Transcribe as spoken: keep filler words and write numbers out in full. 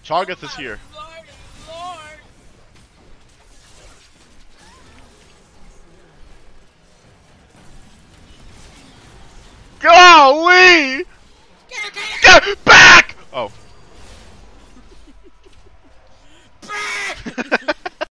Cho'Gath is here. Lord, Lord. Golly! Get back! Oh.